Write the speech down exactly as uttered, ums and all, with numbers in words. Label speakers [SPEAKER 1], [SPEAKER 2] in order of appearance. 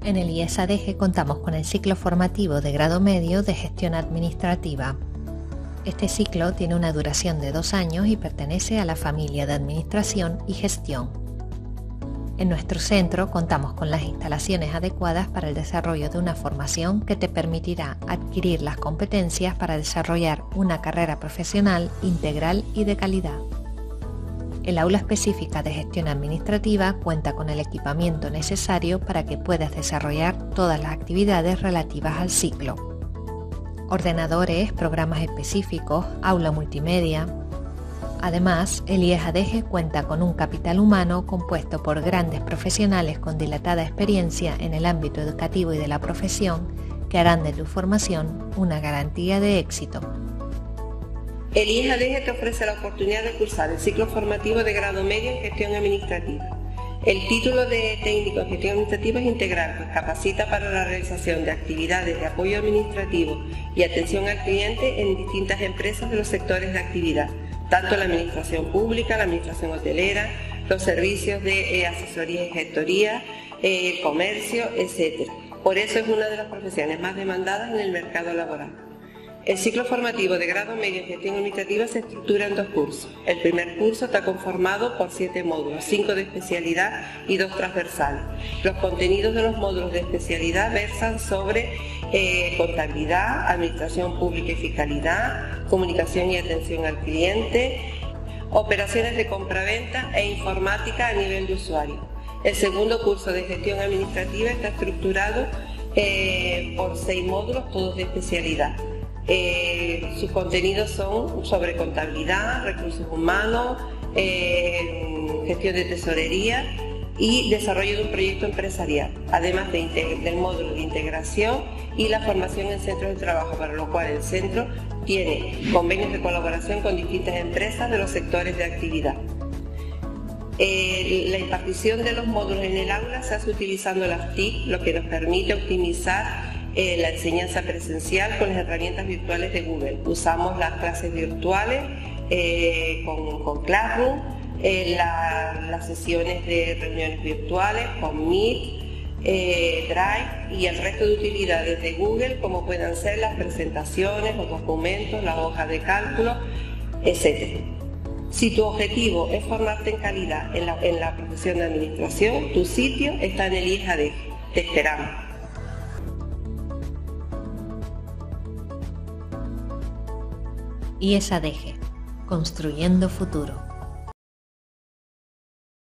[SPEAKER 1] En el I E S A D G contamos con el ciclo formativo de grado medio de gestión administrativa. Este ciclo tiene una duración de dos años y pertenece a la familia de Administración y Gestión. En nuestro centro contamos con las instalaciones adecuadas para el desarrollo de una formación que te permitirá adquirir las competencias para desarrollar una carrera profesional integral y de calidad. El aula específica de gestión administrativa cuenta con el equipamiento necesario para que puedas desarrollar todas las actividades relativas al ciclo. Ordenadores, programas específicos, aula multimedia. Además, el I E S A D G cuenta con un capital humano compuesto por grandes profesionales con dilatada experiencia en el ámbito educativo y de la profesión que harán de tu formación una garantía de éxito.
[SPEAKER 2] El I E S A D G te ofrece la oportunidad de cursar el ciclo formativo de grado medio en gestión administrativa. El título de técnico en gestión administrativa es integral, pues capacita para la realización de actividades de apoyo administrativo y atención al cliente en distintas empresas de los sectores de actividad, tanto la administración pública, la administración hotelera, los servicios de eh, asesoría y gestoría, eh, el comercio, etcétera. Por eso es una de las profesiones más demandadas en el mercado laboral. El ciclo formativo de grado medio en gestión administrativa se estructura en dos cursos. El primer curso está conformado por siete módulos, cinco de especialidad y dos transversales. Los contenidos de los módulos de especialidad versan sobre eh, contabilidad, administración pública y fiscalidad, comunicación y atención al cliente, operaciones de compraventa e informática a nivel de usuario. El segundo curso de gestión administrativa está estructurado eh, por seis módulos, todos de especialidad. Eh, sus contenidos son sobre contabilidad, recursos humanos, eh, gestión de tesorería y desarrollo de un proyecto empresarial, además de del módulo de integración y la formación en centros de trabajo, para lo cual el centro tiene convenios de colaboración con distintas empresas de los sectores de actividad. Eh, la impartición de los módulos en el aula se hace utilizando las T I C, lo que nos permite optimizar Eh, la enseñanza presencial con las herramientas virtuales de Google. Usamos las clases virtuales eh, con, con Classroom, eh, la, las sesiones de reuniones virtuales con Meet, eh, Drive y el resto de utilidades de Google, como puedan ser las presentaciones, los documentos, las hojas de cálculo, etcétera. Si tu objetivo es formarte en calidad en la, en la profesión de administración, tu sitio está en el I E S A D G. Te esperamos.
[SPEAKER 1] I E S A D G, construyendo futuro.